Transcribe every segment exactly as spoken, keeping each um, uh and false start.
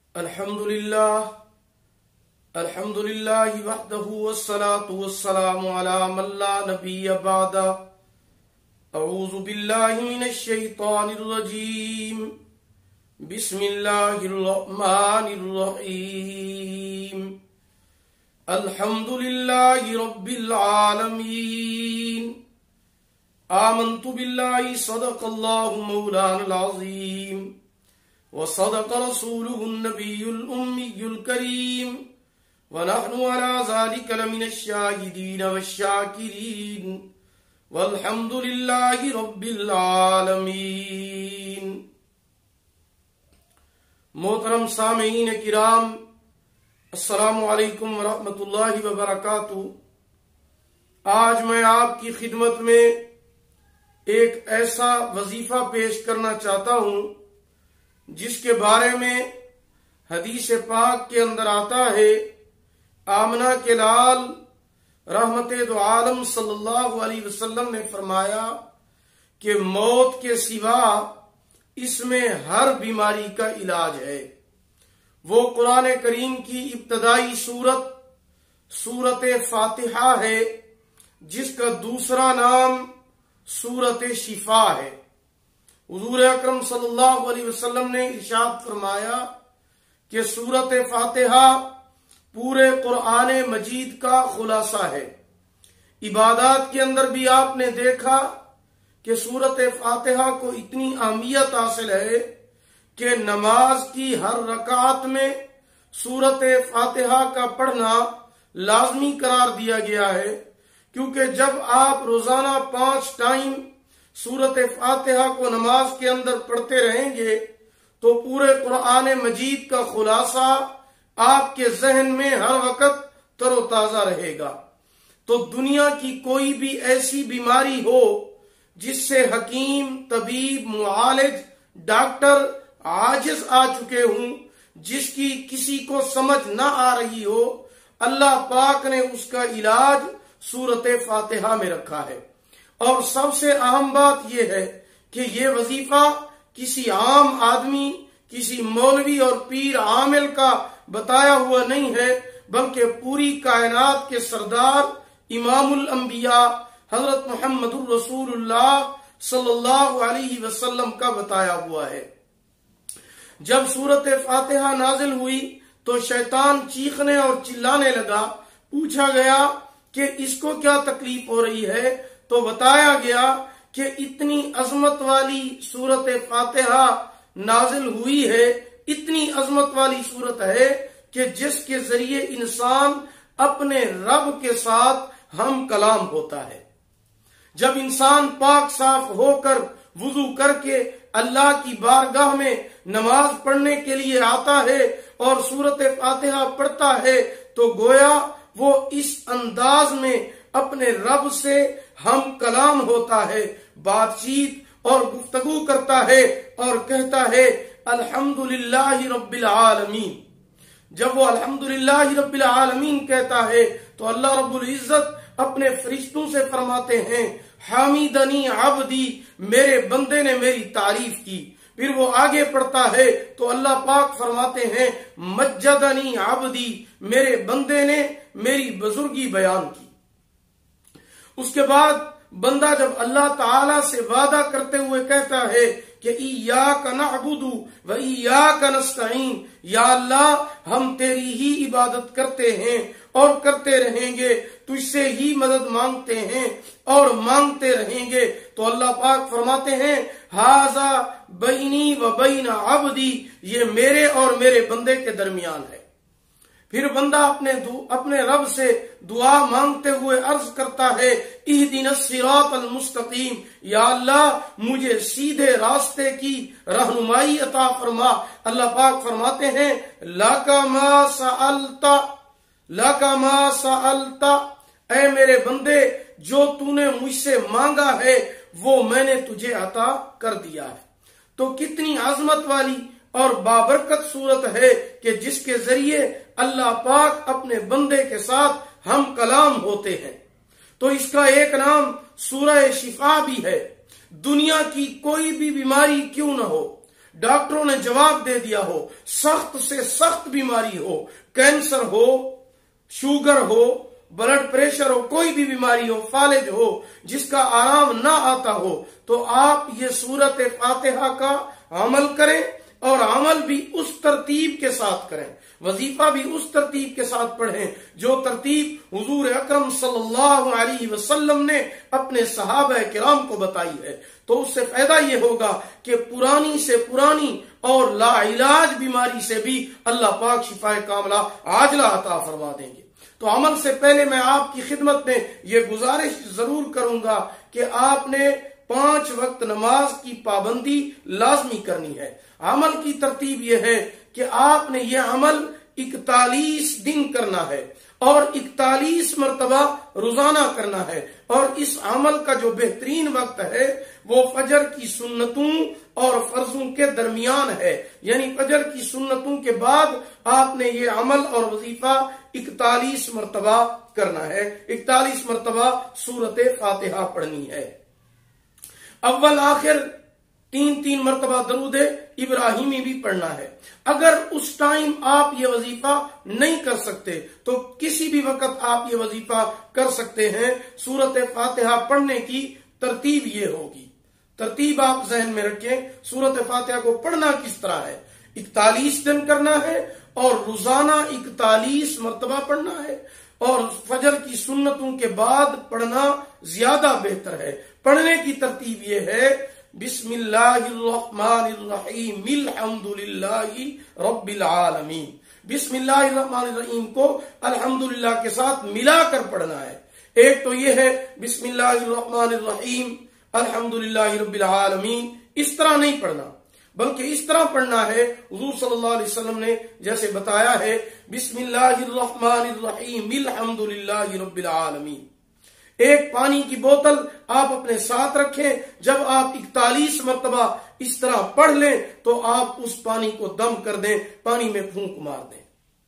الحمد للہ الحمد للہ وحدہ والصلاة والسلام علی من لا نبی بعد. اعوذ باللہ من الشیطان الرجیم. بسم اللہ الرحمن الرحیم. الحمد للہ رب العالمین. آمنت باللہ صدق اللہ مولانا العظیم وصدق رسوله النبي الأمي الكريم ونحن على ذلك لمن الشاهدين والشاكرين والحمد لله رب العالمين. محترم سامعین کرام، السلام علیکم ورحمۃ اللہ وبرکاتہ. آج میں آپ کی خدمت میں ایک ایسا وظیفہ پیش کرنا چاہتا ہوں جس کے بارے میں حدیث پاک کے اندر آتا ہے، آمنہ کے لال رحمت دو عالم صلی اللہ علیہ وسلم نے فرمایا کہ موت کے سوا اس میں ہر بیماری کا علاج ہے. وہ قرآن کریم کی ابتدائی سورت سورت فاتحہ ہے، جس کا دوسرا نام سورت شفا ہے. حضور اکرم صلی اللہ علیہ وسلم نے ارشاد فرمایا کہ سورت فاتحہ پورے قرآن مجید کا خلاصہ ہے. عبادات کے اندر بھی آپ نے دیکھا کہ سورت فاتحہ کو اتنی اہمیت حاصل ہے کہ نماز کی ہر رکعت میں سورت فاتحہ کا پڑھنا لازمی قرار دیا گیا ہے، کیونکہ جب آپ روزانہ پانچ ٹائم سورت فاتحہ کو نماز کے اندر پڑھتے رہیں گے تو پورے قرآن مجید کا خلاصہ آپ کے ذہن میں ہر وقت تر و تازہ رہے گا. تو دنیا کی کوئی بھی ایسی بیماری ہو جس سے حکیم، طبیب، معالج، ڈاکٹر عاجز آ چکے ہوں، جس کی کسی کو سمجھ نہ آ رہی ہو، اللہ پاک نے اس کا علاج سورت فاتحہ میں رکھا ہے. اور سب سے اہم بات یہ ہے کہ یہ وظیفہ کسی عام آدمی، کسی مولوی اور پیر عامل کا بتایا ہوا نہیں ہے، بلکہ پوری کائنات کے سردار امام الانبیاء حضرت محمد الرسول اللہ صلی اللہ علیہ وسلم کا بتایا ہوا ہے. جب سورت فاتحہ نازل ہوئی تو شیطان چیخنے اور چلانے لگا. پوچھا گیا کہ اس کو کیا تکلیف ہو رہی ہے، تو بتایا گیا کہ اتنی عظمت والی سورت فاتحہ نازل ہوئی ہے، اتنی عظمت والی سورت ہے کہ جس کے ذریعے انسان اپنے رب کے ساتھ ہم کلام ہوتا ہے. جب انسان پاک صاف ہو کر وضو کر کے اللہ کی بارگاہ میں نماز پڑھنے کے لیے آتا ہے اور سورت فاتحہ پڑھتا ہے تو گویا وہ اس انداز میں اپنے رب سے ہم کلام ہوتا ہے، بات چیت اور گفتگو کرتا ہے اور کہتا ہے الحمدللہ رب العالمین. جب وہ الحمدللہ رب العالمین کہتا ہے تو اللہ رب العزت اپنے فرشتوں سے فرماتے ہیں حمیدنی عبدی، میرے بندے نے میری تعریف کی. پھر وہ آگے پڑھتا ہے تو اللہ پاک فرماتے ہیں مجدنی عبدی، میرے بندے نے میری بزرگی بیان کی. اس کے بعد بندہ جب اللہ تعالی سے وعدہ کرتے ہوئے کہتا ہے کہ ایاک نعبد و ایاک نستعین، یا اللہ ہم تیری ہی عبادت کرتے ہیں اور کرتے رہیں گے، تجھ سے ہی مدد مانگتے ہیں اور مانگتے رہیں گے، تو اللہ پاک فرماتے ہیں ھذا بینی و بین عبدی، یہ میرے اور میرے بندے کے درمیان ہے. پھر بندہ اپنے اپنے رب سے دعا مانگتے ہوئے عرض کرتا ہے اہدنا الصراط المستقیم، یا اللہ مجھے سیدھے راستے کی رہنمائی عطا فرما. اللہ پاک فرماتے ہیں لک ما سألت لک ما سألت، اے میرے بندے جو تو نے مجھ سے مانگا ہے وہ میں نے تجھے عطا کر دیا ہے. تو کتنی عظمت والی اور بابرکت صورت ہے کہ جس کے ذریعے اللہ پاک اپنے بندے کے ساتھ ہم کلام ہوتے ہیں. تو اس کا ایک نام سورہ شفا بھی ہے. دنیا کی کوئی بھی بیماری کیوں نہ ہو، डॉक्टरों ने जवाब दे दिया हो, सख्त से सख्त बीमारी हो, कैंसर हो, शुगर हो, ब्लड प्रेशर हो, कोई भी बीमारी हो, फालिज हो, जिसका आराम ना आता हो, तो आप ये सूरत फातिहा का अमल करें और अमल भी उस तरतीब के साथ करें, वजीफा भी उस तरतीब के साथ पढ़ें जो तरतीब हुजूर अकरम सल्लल्लाहु अलैहि वसल्लम ने अपने सहाबा किराम को बताई है। तो उससे फायदा ये होगा कि पुरानी से पुरानी और लाइलाज बीमारी से भी अल्लाह पाक शिफाए कामला आजला अता फरमा देंगे। तो अमल से पहले मैं आपकी खिदमत में ये गुजारिश जरूर करूंगा कि आपने पांच वक्त नमाज की पाबंदी लाजमी करनी है। अमल की तरतीब यह है कि आपने ये अमल इकतालीस दिन करना है और इकतालीस मरतबा रोजाना करना है। और इस अमल का जो बेहतरीन वक्त है वो फजर की सुन्नतों और फर्जों के दरमियान है, यानी फजर की सुन्नतों के बाद आपने ये अमल और वजीफा इकतालीस मरतबा करना है, इकतालीस मरतबा सूरत फातिहा पढ़नी है। अव्वल आखिर तीन तीन मरतबा दरूदे इब्राहिमी भी पढ़ना है। अगर उस टाइम आप ये वजीफा नहीं कर सकते तो किसी भी वक्त आप ये वजीफा कर सकते हैं। सूरत फातिहा पढ़ने की तरतीब ये होगी, तरतीब आप जहन में रखें। सूरत फातिहा को पढ़ना किस तरह है, इकतालीस दिन करना है और रोजाना इकतालीस मरतबा पढ़ना है और फजर की सुन्नतों के बाद पढ़ना ज्यादा बेहतर है। पढ़ने की तरतीब ये है, बिस्मिल्लाहिर्रहमानिर्रहीम अल्हम्दुलिल्लाहि रब्बिल आलमीन। बिस्मिल्लाहिर्रहमानिर्रहीम को अल्हम्दुलिल्लाह के साथ मिलाकर पढ़ना है। एक तो ये है बिस्मिल्लाहिर्रहमानिर्रहीम अल्हम्दुलिल्लाहि रब्बिल आलमीन, इस तरह नहीं पढ़ना, बल्कि इस तरह पढ़ना है हुजूर सल्लल्लाहु अलैहि वसल्लम ने जैसे बताया है, बिस्मिल्लाहिर्रहमानिर्रहीम अल्हम्दुलिल्लाहि रब्बिल आलमीन। एक पानी की बोतल आप अपने साथ रखें, जब आप इकतालीस मरतबा इस तरह पढ़ लें तो आप उस पानी को दम कर दें, पानी में फूंक मार दें।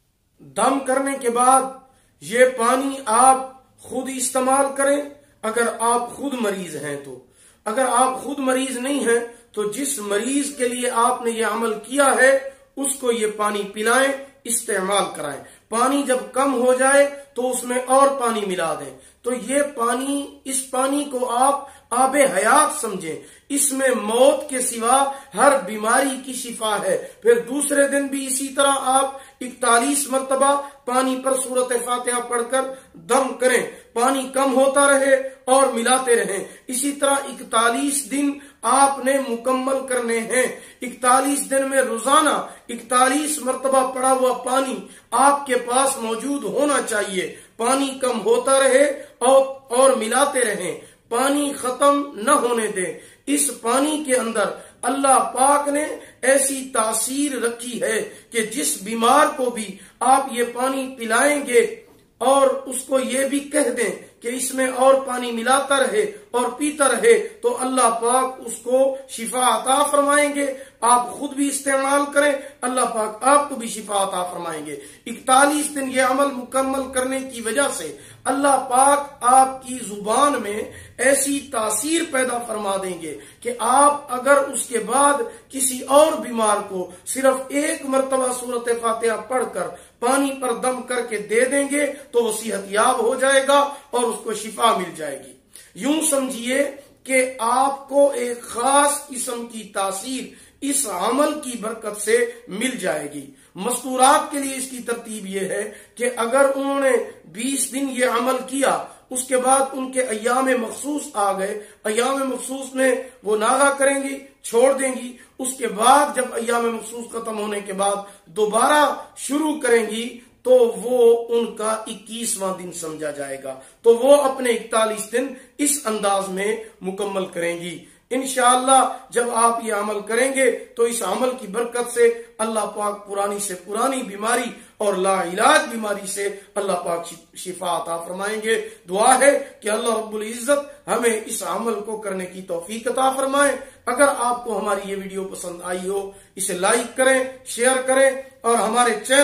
दम करने के बाद ये पानी आप खुद इस्तेमाल करें अगर आप खुद मरीज हैं तो। अगर आप खुद मरीज नहीं हैं तो जिस मरीज के लिए आपने ये अमल किया है उसको ये पानी पिलाएं, इस्तेमाल कराएं। पानी जब कम हो जाए तो उसमें और पानी मिला दें। तो ये पानी, इस पानी को आप आबे हयात समझें, इसमें मौत के सिवा हर बीमारी की शिफा है। फिर दूसरे दिन भी इसी तरह आप इकतालीस मरतबा पानी पर सूरत फातिहा पढ़कर दम करें, पानी कम होता रहे और मिलाते रहें। इसी तरह इकतालीस दिन आपने मुकम्मल करने हैं। इकतालीस दिन में रोजाना इकतालीस मरतबा पड़ा हुआ पानी आपके पास मौजूद होना चाहिए। पानी कम होता रहे और, और मिलाते रहें, पानी खत्म न होने दें। इस पानी के अंदर अल्लाह पाक ने ऐसी तासीर रखी है कि जिस बीमार को भी आप ये पानी पिलाएंगे और उसको ये भी कह दें कि इसमें और पानी मिलाता रहे और पीता रहे तो अल्लाह पाक उसको शिफा अता फरमाएंगे। आप खुद भी इस्तेमाल करें, अल्लाह पाक आपको भी शिफा अता फरमाएंगे। इकतालीस दिन ये अमल मुकम्मल करने की वजह से अल्लाह पाक आपकी जुबान में ऐसी तासीर पैदा फरमा देंगे कि आप अगर उसके बाद किसी और बीमार को सिर्फ एक मरतबा सूरत फातिहा पढ़कर पानी पर दम करके दे देंगे तो वो सेहतयाब हो जाएगा और उसको शिफा मिल जाएगी। यूं समझिए कि आपको एक खास किस्म की तासीर इस अमल की बरकत से मिल जाएगी। मस्तूरात के लिए इसकी तरतीब यह है कि अगर उन्होंने बीस दिन ये अमल किया, उसके बाद उनके अय्याम मखसूस आ गए, अय्याम मखसूस में वो नागा करेंगी, छोड़ देंगी, उसके बाद जब अय्याम मखसूस खत्म होने के बाद दोबारा शुरू करेंगी तो वो उनका इक्कीसवां दिन समझा जाएगा। तो वो अपने इकतालीस दिन इस अंदाज में मुकम्मल करेंगी। इंशाअल्लाह जब आप ये अमल करेंगे तो इस अमल की बरकत से अल्लाह पाक पुरानी से पुरानी बीमारी और लाइलाज बीमारी से अल्लाह पाक शिफा अता फरमाएंगे। दुआ है कि अल्लाह रब्बुल इज्जत हमें इस अमल को करने की तौफीक अता फरमाए। अगर आपको हमारी ये वीडियो पसंद आई हो, इसे लाइक करें, शेयर करें और हमारे channel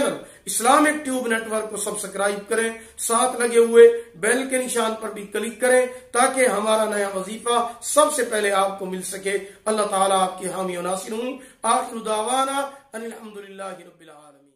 Islamic Tube Network کو سبسکرائب کریں، ساتھ لگے ہوئے بیل کے نشان پر بھی کلک کریں تاکہ ہمارا نیا وظیفہ سب سے پہلے آپ کو مل سکے۔ اللہ تعالیٰ آپ کے حامی و ناصر ہوں۔ آخر دعوانا ان الحمدللہ رب العالمین۔